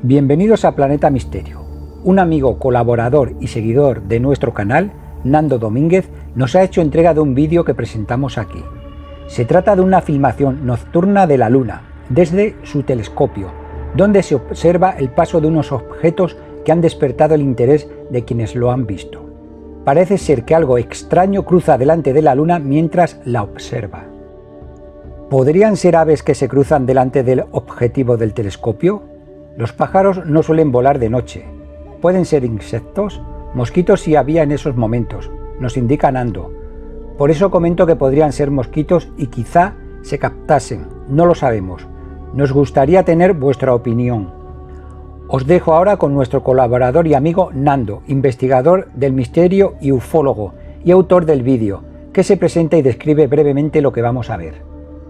Bienvenidos a Planeta Misterio. Un amigo, colaborador y seguidor de nuestro canal, Nando Domínguez, nos ha hecho entrega de un vídeo que presentamos aquí. Se trata de una filmación nocturna de la Luna, desde su telescopio, donde se observa el paso de unos objetos que han despertado el interés de quienes lo han visto. Parece ser que algo extraño cruza delante de la Luna mientras la observa. ¿Podrían ser aves que se cruzan delante del objetivo del telescopio? Los pájaros no suelen volar de noche. ¿Pueden ser insectos? Mosquitos sí había en esos momentos, nos indica Nando. Por eso comento que podrían ser mosquitos y quizá se captasen, no lo sabemos. Nos gustaría tener vuestra opinión. Os dejo ahora con nuestro colaborador y amigo Nando, investigador del misterio y ufólogo, y autor del vídeo, que se presenta y describe brevemente lo que vamos a ver.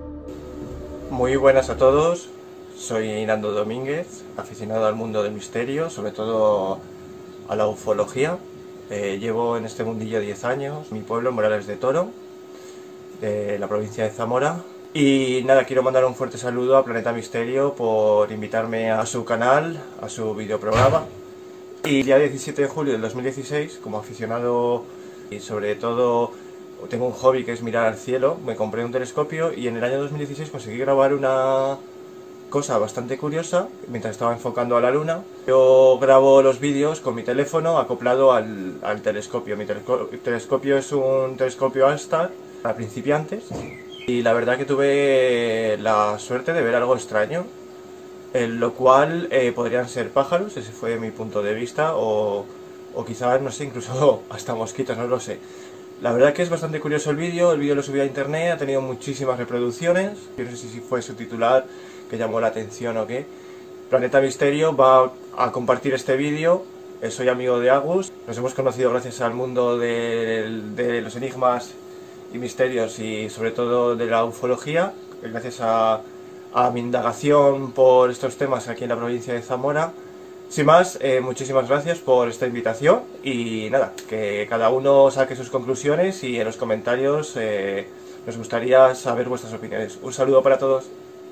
Muy buenas a todos, soy Nando Domínguez, aficionado al mundo del misterio, sobre todo a la ufología. Llevo en este mundillo 10 años, mi pueblo, Morales de Toro, de la provincia de Zamora. Y nada, quiero mandar un fuerte saludo a Planeta Misterio por invitarme a su canal, a su videoprograma. Y el día 17 de julio del 2016, como aficionado y sobre todo tengo un hobby que es mirar al cielo, me compré un telescopio y en el año 2016 conseguí grabar una cosa bastante curiosa mientras estaba enfocando a la Luna. Yo grabo los vídeos con mi teléfono acoplado al telescopio. Mi telescopio es un telescopio All-Star para principiantes y la verdad que tuve la suerte de ver algo extraño, en lo cual podrían ser pájaros, ese fue mi punto de vista, o quizás, no sé, incluso hasta mosquitos, no lo sé. La verdad que es bastante curioso el vídeo lo subí a internet, ha tenido muchísimas reproducciones, yo no sé si fue su titular que llamó la atención o qué. Planeta Misterio va a compartir este vídeo, soy amigo de Agus, nos hemos conocido gracias al mundo de los enigmas y misterios y sobre todo de la ufología, gracias a mi indagación por estos temas aquí en la provincia de Zamora. Sin más, muchísimas gracias por esta invitación y nada, que cada uno saque sus conclusiones y en los comentarios nos gustaría saber vuestras opiniones. Un saludo para todos.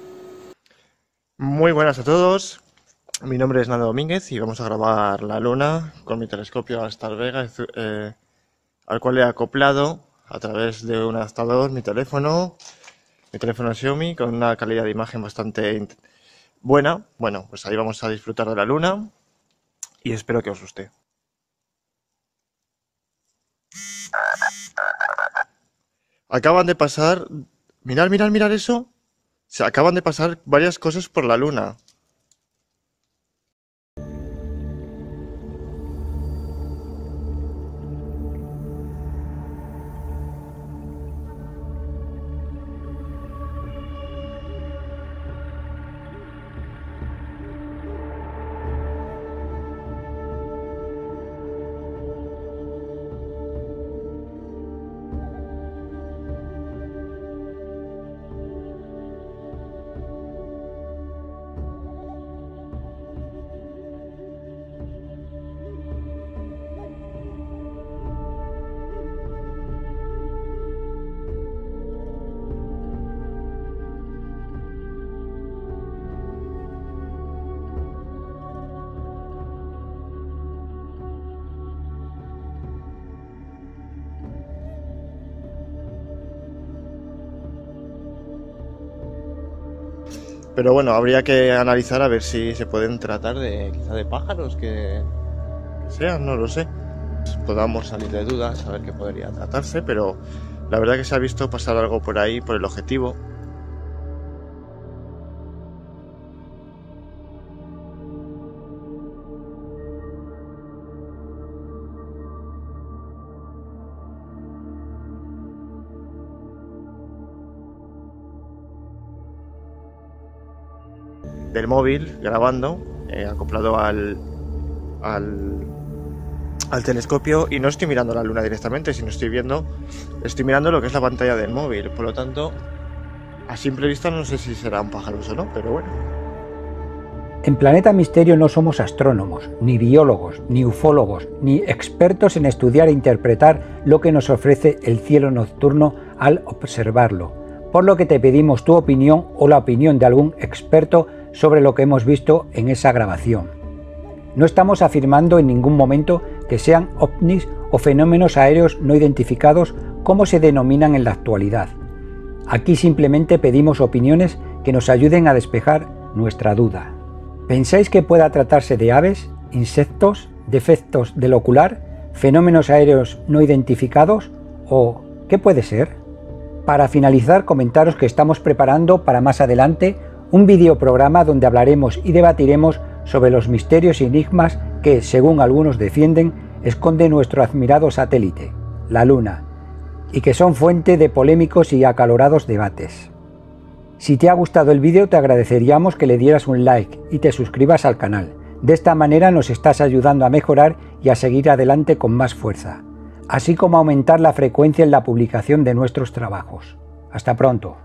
Muy buenas a todos, mi nombre es Nando Domínguez y vamos a grabar la Luna con mi telescopio All-Star Vega, al cual he acoplado a través de un adaptador mi teléfono Xiaomi con una calidad de imagen bastante buena. Bueno, pues ahí vamos a disfrutar de la Luna y espero que os guste. Acaban de pasar, mirad eso. Se acaban de pasar varias cosas por la Luna. Pero bueno, habría que analizar a ver si se pueden tratar de quizá de pájaros que sean, no lo sé. Podamos salir de dudas, saber qué podría tratarse, pero la verdad que se ha visto pasar algo por ahí, por el objetivo. Del móvil grabando, acoplado al telescopio, y no estoy mirando la Luna directamente, sino estoy mirando lo que es la pantalla del móvil. Por lo tanto, a simple vista no sé si será un pájaro o no, pero bueno. En Planeta Misterio no somos astrónomos, ni biólogos, ni ufólogos, ni expertos en estudiar e interpretar lo que nos ofrece el cielo nocturno al observarlo, por lo que te pedimos tu opinión o la opinión de algún experto sobre lo que hemos visto en esa grabación. No estamos afirmando en ningún momento que sean ovnis o fenómenos aéreos no identificados como se denominan en la actualidad. Aquí simplemente pedimos opiniones que nos ayuden a despejar nuestra duda. ¿Pensáis que pueda tratarse de aves, insectos, defectos del ocular, fenómenos aéreos no identificados o qué puede ser? Para finalizar, comentaros que estamos preparando para más adelante un videoprograma donde hablaremos y debatiremos sobre los misterios y enigmas que, según algunos defienden, esconde nuestro admirado satélite, la Luna, y que son fuente de polémicos y acalorados debates. Si te ha gustado el vídeo, te agradeceríamos que le dieras un like y te suscribas al canal. De esta manera nos estás ayudando a mejorar y a seguir adelante con más fuerza, así como a aumentar la frecuencia en la publicación de nuestros trabajos. Hasta pronto.